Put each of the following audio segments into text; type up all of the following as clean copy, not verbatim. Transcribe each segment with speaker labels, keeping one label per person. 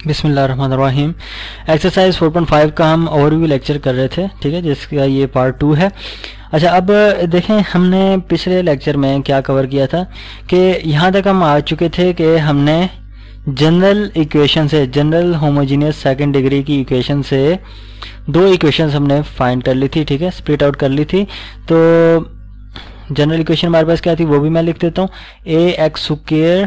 Speaker 1: बिस्मिल्लाहिर्रहमानिर्रहीम। एक्सरसाइज 4.5 का हम ओवरव्यू लेक्चर कर रहे थे, ठीक है, जिसका ये पार्ट 2 है। अच्छा, अब देखें हमने पिछले लेक्चर में क्या कवर किया था कि यहाँ तक हम आ चुके थे कि हमने जनरल इक्वेशन से, जनरल होमोजीनियस सेकंड डिग्री की इक्वेशन से दो इक्वेशंस हमने फाइंड कर ली थी, ठीक है, स्प्लिट आउट कर ली थी। तो जनरल इक्वेशन हमारे पास क्या थी वो भी मैं लिख देता हूँ। A x square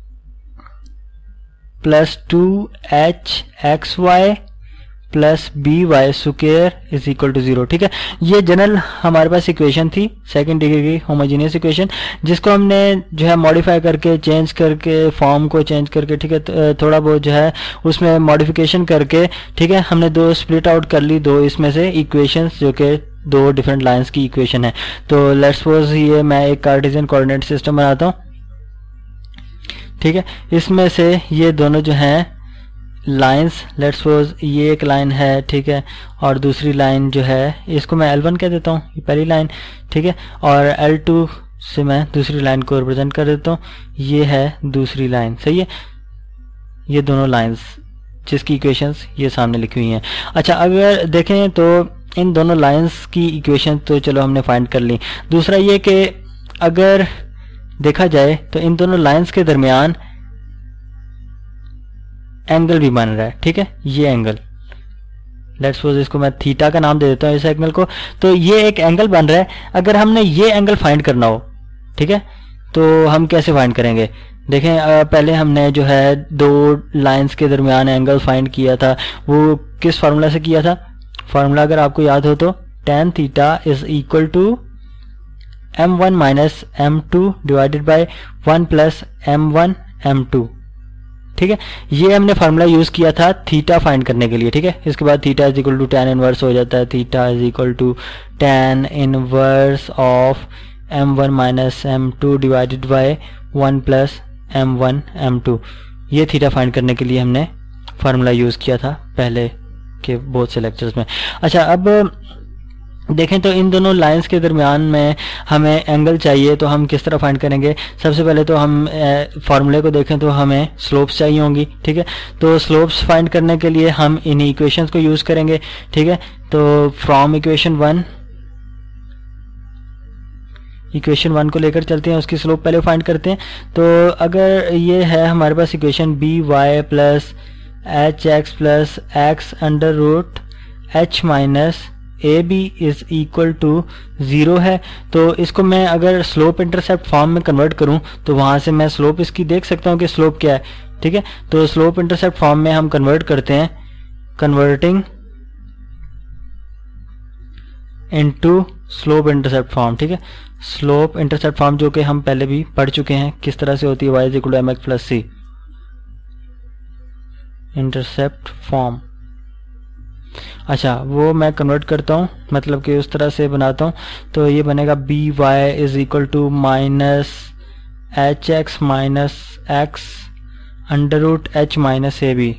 Speaker 1: plus 2h(xy) plus by square is equal to 0, ठीक है। ये जनरल हमारे पास इक्वेशन थी, सेकंड डिग्री की होमोजेनियस इक्वेशन, जिसको हमने जो है मॉडिफाई करके, चेंज करके, फॉर्म को चेंज करके, ठीक है, थोड़ा बहुत जो है उसमें मॉडिफिकेशन करके, ठीक है, हमने दो स्प्लिट आउट कर ली, दो इसमें से इक्वेशंस जो कि दो डिफरेंट लाइंस की इक्वेशन है। तो लेट्स सपोज ये मैं एक कार्टेशियन कोऑर्डिनेट सिस्टम बनाता हूँ, ठीक है। इसमें से ये दोनों जो हैं लाइंस, लेट्स सपोज ये एक लाइन है, ठीक है, और दूसरी लाइन जो है इसको मैं L1 कह देता हूँ, ये पहली लाइन, ठीक है, और L2 से मैं दूसरी लाइन को रिप्रेजेंट कर देता हूँ, ये है दूसरी लाइन, सही है। ये दोनों लाइंस जिसकी इक्वेशंस ये सामने लिखी हुई हैं। अच्छा, अगर देखें तो इन दोनों लाइंस की इक्वेशन तो चलो हमने फाइंड कर ली। दूसरा ये कि अगर देखा जाए तो इन दोनों लाइंस के दरमियान एंगल भी बन रहा है, ठीक है, ये एंगल, लेट्स सपोज इसको मैं थीटा का नाम दे देता हूँ इस एंगल को। तो ये एक एंगल बन रहा है, अगर हमने ये एंगल फाइंड करना हो, ठीक है, तो हम कैसे फाइंड करेंगे। देखें, पहले हमने जो है दो लाइंस के दरमियान एंगल फाइंड किया था, वो किस फार्मूला से किया था। फार्मूला अगर आपको याद हो तो tan theta is equal to m1 minus m2 divided by 1 plus m1 m2, ठीक है। ये हमने फार्मूला यूज किया था थीटा फाइंड करने के लिए, ठीक है। इसके बाद theta is equal to tan inverse हो जाता है, theta is equal to tan inverse of m1 minus m2 divided by 1 plus m1 m2। ये थीटा फाइंड करने के लिए हमने फार्मूला यूज किया था पहले के बहुत से लेक्चर्स में। अच्छा, अब देखें तो इन दोनों लाइंस के दरमियान में हमें एंगल चाहिए, तो हम किस तरह फाइंड करेंगे। सबसे पहले तो हम फार्मूले को देखें तो हमें स्लोप्स चाहिए होंगी, ठीक है। तो स्लोप्स फाइंड करने के लिए हम इन इक्वेशंस को यूज करेंगे, ठीक है। तो फ्रॉम इक्वेशन 1 को लेकर चलते हैं, उसकी स्लोप पहले फाइंड करते हैं। तो अगर ये है हमारे पास equation by plus hx plus x under root h minus AB is equal to 0 है, तो इसको मैं अगर स्लोप इंटरसेप्ट फॉर्म में कन्वर्ट करूं तो वहां से मैं स्लोप इसकी देख सकता हूं कि स्लोप क्या है, ठीक है। तो स्लोप इंटरसेप्ट फॉर्म में हम कन्वर्ट करते हैं, converting into slope intercept form, ठीक है। स्लोप इंटरसेप्ट फॉर्म जो कि हम पहले भी पढ़ चुके हैं किस तरह से होती है, y is equal to mx plus c intercept form. अच्छा, वो मैं कन्वर्ट करता हूँ, मतलब कि उस तरह से बनाता हूँ। तो ये बनेगा by is equal to minus hx minus x under root h minus AB।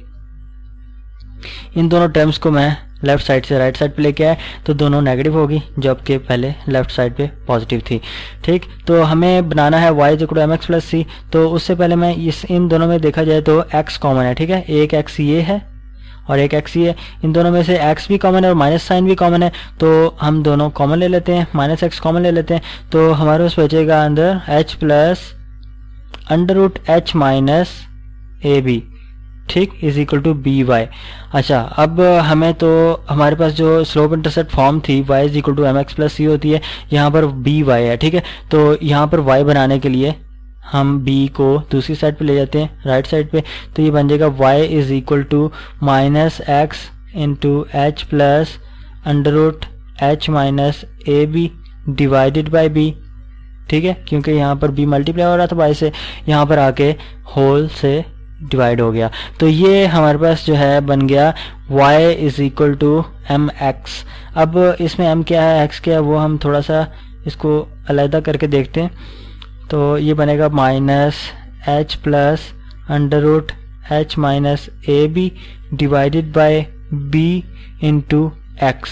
Speaker 1: इन दोनों टर्म्स को मैं लेफ्ट साइड से राइट साइड पे लेके आया तो दोनों नेगेटिव होगी, जबकि पहले लेफ्ट साइड पे पॉजिटिव थी, ठीक। तो हमें बनाना है y is equal to mx plus c। तो उससे पहले मैं इन दोनों में देखा जाए तो x कॉमन है, ठीक है, एक x ये है और एक x ये है। इन दोनों में से x भी कॉमन है और माइनस साइन भी कॉमन है, तो हम दोनों कॉमन ले लेते हैं, माइनस x कॉमन ले लेते हैं। तो हमारे पास बचेगा अंदर h plus under root h minus AB, ठीक, इज इक्वल टू by। अच्छा, अब हमें तो हमारे पास जो स्लोप इंटरसेप्ट फॉर्म थी y is equal to mx plus c होती है, यहाँ पर by है, ठीक है। तो यहाँ पर y बनाने के लिए हम b को दूसरी साइड पे ले जाते हैं, राइट साइड पे। तो ये बन जाएगा y is equal to minus x into h plus under root h minus AB divided by b, ठीक है, क्योंकि यहाँ पर b मल्टीप्लाई हो रहा था y से, यहाँ पर आके होल से डिवाइड हो गया। तो ये हमारे पास जो है बन गया y is equal to mx। अब इसमें m क्या है, x क्या है, वो हम थोड़ा सा इसको अलग करके देखते हैं। तो ये बनेगा minus h plus under root h minus AB divided by b into x,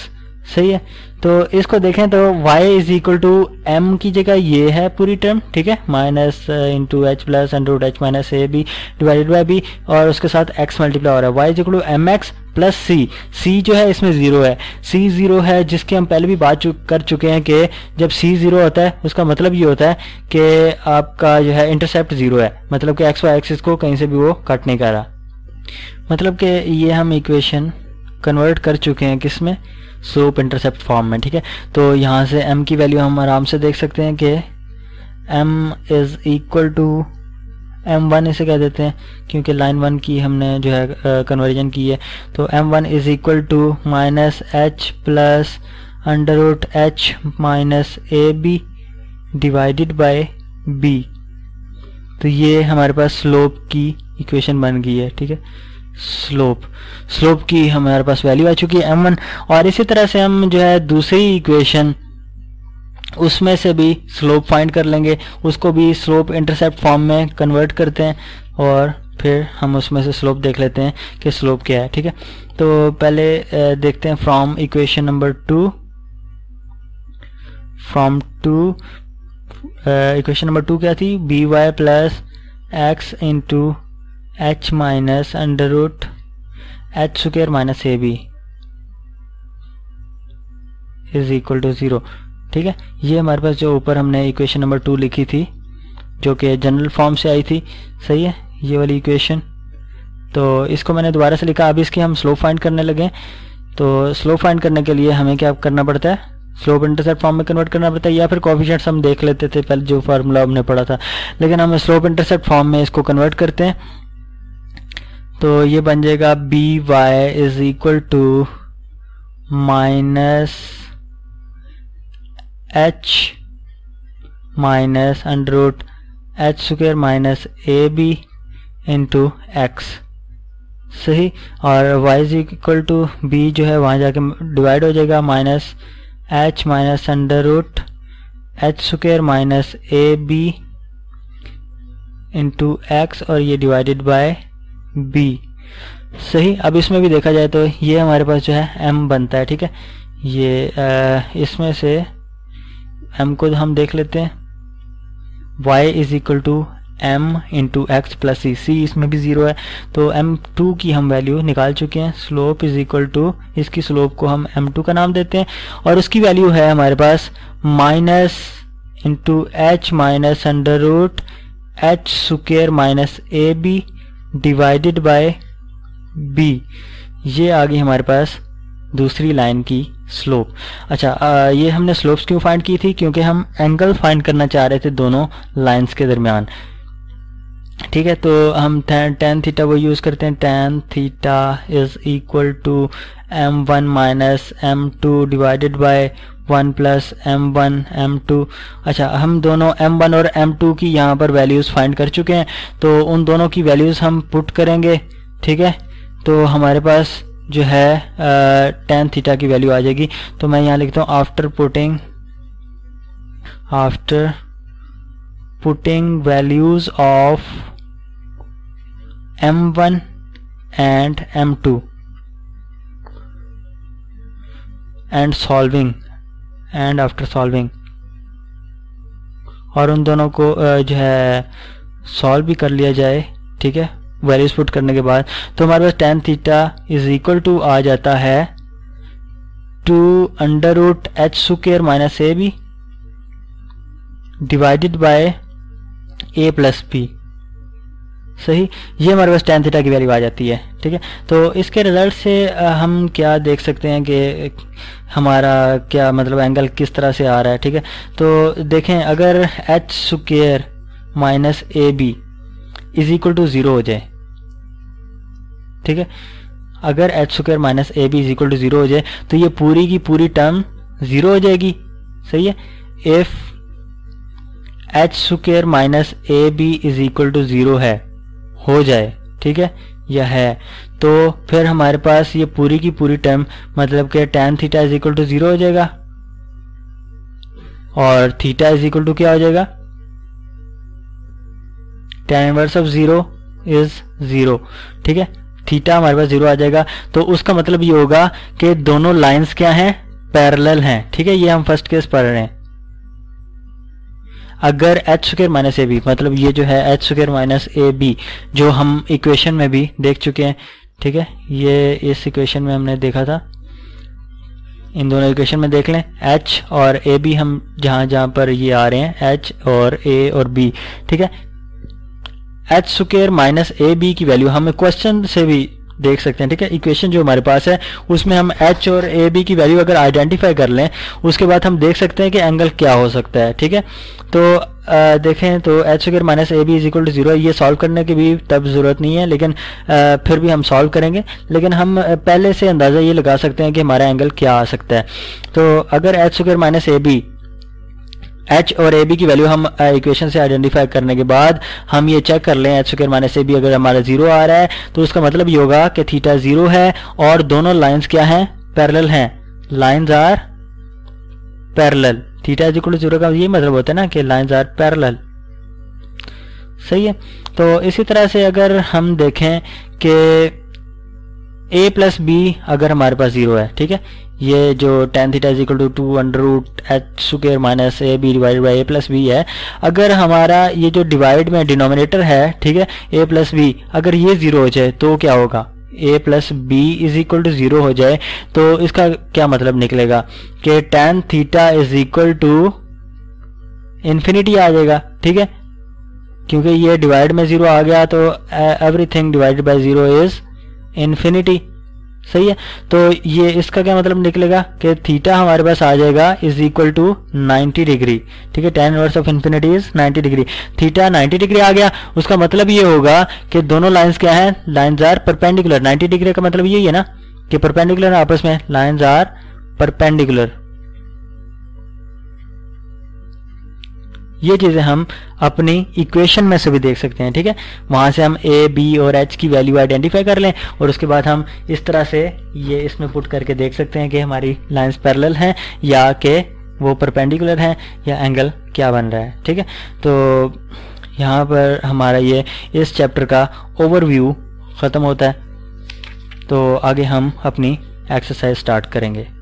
Speaker 1: सही है। तो इसको देखें तो y is equal to m की जगह ये है पूरी टर्म, ठीक है, minus into h plus under root h minus a b divided by b, और उसके साथ x मल्टीप्लाई हो रहा है, y is equal to m x plus c. C जो है इसमें जीरो है, सी जीरो है जिसकी हम पहले भी बात कर चुके हैं कि जब सी जीरो होता है उसका मतलब ये होता है कि आपका जो है इंटरसेप्ट जीरो है, मतलब कि एक्स वाई एक्सिस को कहीं से भी वो कट नहीं कर रहा। मतलब कि ये हम इक्वेशन कन्वर्ट कर चुके हैं किसमें, स्लोप इंटरसेप्ट फॉर्म में, ठीक है। तो यहाँ से m की वैल्यू हम आराम से देख सकते हैं कि m is equal to m1 इसे कह देते हैं क्योंकि लाइन 1 की हमने जो है कन्वर्जन की है। तो m1 is equal to minus h plus under root h minus a b divided by b. तो ये हमारे पास स्लोप की इक्वेशन बन गई है, ठीक है। स्लोप की हमारे पास वैल्यू आ चुकी है m1, और इसी तरह से हम जो है दूसरी इक्वेशन उसमें से भी स्लोप फाइंड कर लेंगे, उसको भी स्लोप इंटरसेप्ट फॉर्म में कन्वर्ट करते हैं और फिर हम उसमें से स्लोप देख लेते हैं कि स्लोप क्या है, ठीक है। तो पहले देखते हैं from equation number 2, from 2 equation number 2 क्या थी, b y plus x into h minus under root h square minus a b is equal to 0, ठीक है। ये हमारे पास जो ऊपर हमने इक्वेशन नंबर 2 लिखी थी जो कि जनरल फॉर्म से आई थी, सही है, ये वाली इक्वेशन। तो इसको मैंने दोबारा से लिखा, अब इसकी हम स्लोप फाइंड करने लगे। तो स्लोप फाइंड करने के लिए हमें क्या करना पड़ता है, स्लोप इंटरसेप्ट फॉर्म में कन्वर्ट करना पड़ता है, या फिर कोएफिशिएंट्स हम देख लेते थे पहले जो फार्मूला हमने पढ़ा था, लेकिन हम स्लोप इंटरसेप्ट फॉर्म में इसको कन्वर्ट करते हैं। तो ये बन जाएगा b y is equal to minus h minus under root h square minus a b into x, सही। और y is equal to b जो है वहाँ जाके डिवाइड हो जाएगा, minus h minus under root h square minus a b into x, और ये डिवाइडेड बाय बी, सही। अब इसमें भी देखा जाए तो ये हमारे पास जो है m बनता है, ठीक है। ये इसमें से m को हम देख लेते हैं, y is equal to m into x plus c, c इसमें भी 0 है, तो m2 की हम वैल्यू निकाल चुके हैं। स्लोप इज इक्वल टू, इसकी स्लोप को हम m2 का नाम देते हैं, और उसकी वैल्यू है हमारे पास minus into h minus under root h square minus a b divided by b. ये आ गई हमारे पास दूसरी लाइन की स्लोप। अच्छा, ये हमने स्लोप्स क्यों फाइंड की थी, क्योंकि हम एंगल फाइंड करना चाह रहे थे दोनों लाइंस के दरमियान, ठीक है। तो हम tan थीटा वो यूज़ करते हैं, tan theta is equal to m1 minus m2 divided by 1 plus m1 m2। अच्छा, हम दोनों m1 और m2 की यहाँ पर वैल्यूज़ फाइंड कर चुके हैं, तो उन दोनों की वैल्यूज़ हम पुट करेंगे, ठीक है। तो हमारे पास जो है tan थीटा की वैल्यू आ जाएगी। तो मैं यहाँ लिखता हूँ after putting values of m1 and m2 and solving and after solving, और उन दोनों को जो है सॉल्व भी कर लिया जाए, ठीक है, वैल्यूज पुट करने के बाद। तो हमारे पास tan theta is equal to आ जाता है 2 under root h square minus a b divided by a plus b, सही। ये हमारे पास tan थीटा की वैल्यू आ जाती है, ठीक है। तो इसके रिजल्ट से हम क्या देख सकते हैं कि हमारा क्या मतलब एंगल किस तरह से आ रहा है, ठीक है। तो देखें, अगर h square minus a b is equal to 0 हो जाए, ठीक है, अगर h square minus a b is equal to 0 हो जाए तो ये पूरी की पूरी टर्म 0 हो जाएगी, सही है। If h square minus a b is equal to 0 है, हो जाए, ठीक है, यह है, तो फिर हमारे पास ये पूरी की पूरी टर्म मतलब कि tan theta is equal to 0 हो जाएगा, और थीटा इज इक्वल टू क्या हो जाएगा, tan इनवर्स ऑफ 0 इज 0, ठीक है। थीटा हमारे पास 0 आ जाएगा, तो उसका मतलब ये होगा कि दोनों लाइंस क्या हैं, पैरेलल हैं, ठीक है, ये हम फर्स्ट केस पढ़ रहे हैं। अगर h square minus a b, मतलब ये जो है h square minus a b जो हम इक्वेशन में भी देख चुके हैं, ठीक है, ये इस इक्वेशन में हमने देखा था, इन दोनों इक्वेशन में देख लें, एच और ए बी हम जहां जहां पर ये आ रहे हैं एच और ए और बी, ठीक है, h square minus a b की वैल्यू हम क्वेश्चन से भी देख सकते हैं, ठीक है, इक्वेशन जो हमारे पास है उसमें हम एच और ए बी की वैल्यू अगर आइडेंटिफाई कर लें उसके बाद हम देख सकते हैं कि एंगल क्या हो सकता है, ठीक है। तो देखें तो h square minus a b is equal to 0, ये सॉल्व करने की भी तब ज़रूरत नहीं है, लेकिन फिर भी हम सॉल्व करेंगे, लेकिन हम पहले से अंदाज़ा ये लगा सकते हैं कि हमारा एंगल क्या आ सकता है। तो अगर h square minus a b, h और ए बी की वैल्यू हम इक्वेशन से आइडेंटिफाई करने के बाद हम ये चेक कर लें h square minus a b अगर हमारा 0 आ रहा है तो उसका मतलब ये होगा कि थीटा 0 है और दोनों लाइंस क्या हैं, पैरेलल हैं, lines are parallel, theta is equal to 0 का ये मतलब होता है ना कि लाइंस आर पैरेलल, सही है। तो इसी तरह से अगर हम देखें कि a प्लस बी अगर हमारे पास 0 है, ठीक है, ये जो tan theta is equal to 2 under root h square minus a b divided by a plus b है, अगर हमारा ये जो डिवाइड में डिनोमिनेटर है, ठीक है, a प्लस बी अगर ये 0 हो जाए तो क्या होगा, a plus b is equal to 0 हो जाए तो इसका क्या मतलब निकलेगा कि tan theta is equal to infinity आ जाएगा, ठीक है, क्योंकि ये डिवाइड में 0 आ गया तो everything divided by 0 is infinity, सही है। तो ये इसका क्या मतलब निकलेगा कि थीटा हमारे पास आ जाएगा इज इक्वल टू 90 डिग्री, ठीक है, tan inverse of infinity is 90 degree, theta 90 degree आ गया, उसका मतलब ये होगा कि दोनों लाइंस क्या हैं, लाइंस आर परपेंडिकुलर, 90 डिग्री का मतलब यही है ना कि परपेंडिकुलर आपस में, लाइंस आर परपेंडिकुलर। ये चीजें हम अपनी इक्वेशन में से भी देख सकते हैं, ठीक है, वहां से हम ए बी और एच की वैल्यू आइडेंटिफाई कर लें और उसके बाद हम इस तरह से ये इसमें पुट करके देख सकते हैं कि हमारी लाइंस पैरेलल हैं या कि वो परपेंडिकुलर हैं या एंगल क्या बन रहा है, ठीक है। तो यहाँ पर हमारा ये इस चैप्टर का ओवरव्यू ख़त्म होता है। तो आगे हम अपनी एक्सरसाइज स्टार्ट करेंगे।